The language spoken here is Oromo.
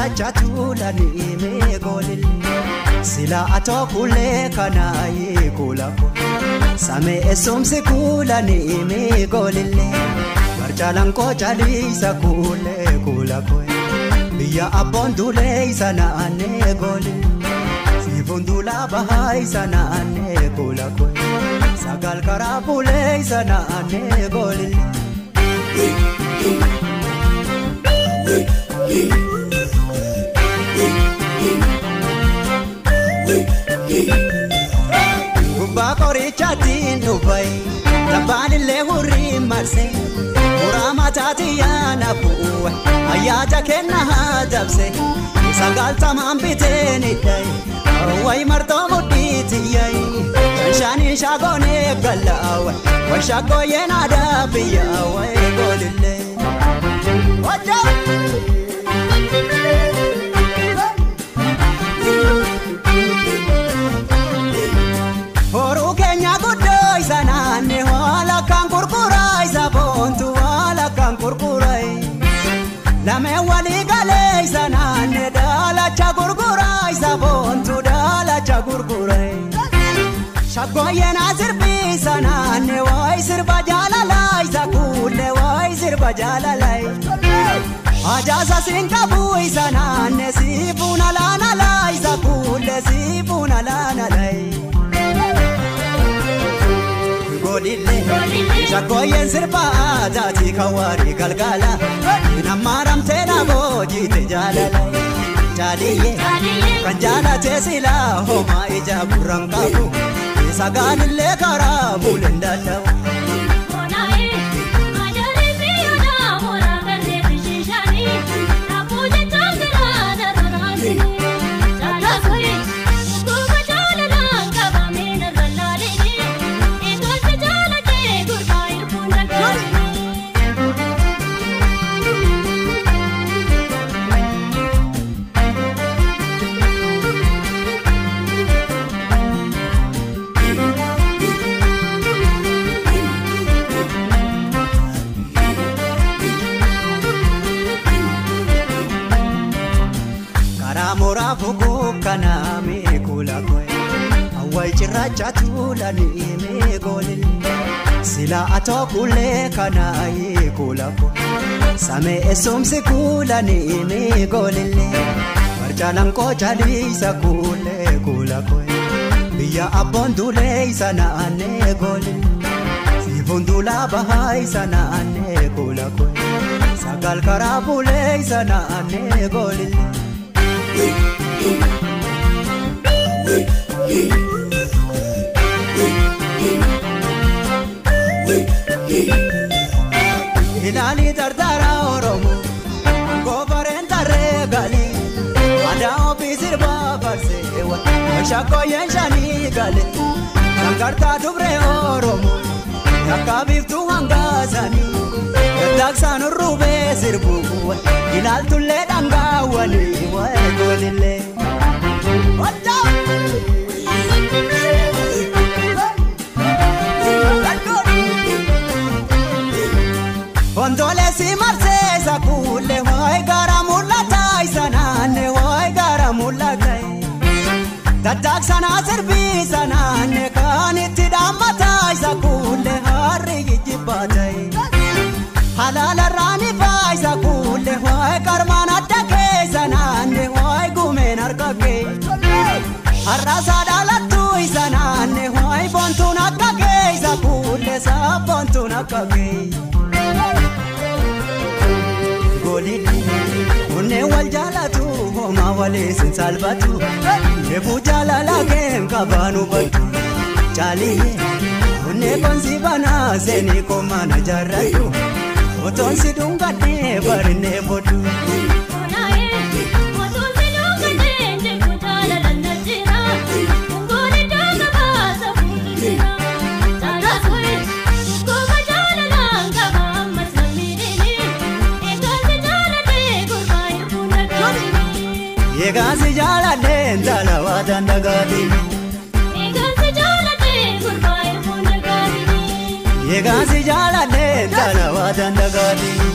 chirrachatu me golil sila atokule kana yikulako same esomse kula me golil marjalan ko chali sakule kulako biya abondule sana ane golil sifundula bahai sana ane kulako sagal karabule sana ane golil Bakori chatin dubai tabani le hurri marse urama tatiana puwa ayaja kenna hadabse sagal tamam biteni dai wai marto muditi yai shani shagone galawa wa shago yena da biya wai golille oja Lame wali galay sanane dala chagurguray sabontu dala chagurguray Shagoye nazir bi sanane way sirba jalalay zakule way sirba jalalay Ajaza sinkabuy sanane sibuna lana lay zakule sibuna lana lay Golille Shagoye sirba dati kawari galgala Namaram tena boji te jalala jaliye kanjala te sila homa ija burankabu sagan le kara bulendala onae majare priyana mora garde bishishani apuje tangra darani jala suri kuba jalala kaba mena gallalini ekol te jala te gurbair punaka Mora fuku kana me kula koy awai chirrachatu me golil sila atokule kana kula koy same esomse kula me golil marjalan ko chali sakule kula koy biya abondule sana ane golil sifundula bahai sana ane kula koy sagal karabule sana ane golil Hilali dardara oromo gobaren regali ada ofisir babarse wa shako yenshani gale sangarta dubre oromo yakabiftu hangazani daksan rube sirbu hilal tulle dangawani wa golille otta Ondole si marse sakule hoy garamulla tai sanane hoy garamulla tai tadak sana serbi sanane kaniti damatai sakule harri jibatai halala rani bai sakule hoy karmana take sanane hoy gumen arkake harasa dalatu sanane hoy bontuna kake sakule sa bontuna kake Unne wal jalatu homa wale sin salvatu Nebu jalala kem kabanu batu Jaliye unne konsi bana seni komana jarratu Oton si dungate barne bodu Onae oton si dungate jeku jalala najira Ungone jaga basa putira Jala suri kuba jalala kaba masamirini Yegasi jala den dala wadanda gadi Yegasi jala den gurbai punda gadi Yegasi jala den dala wadanda gadi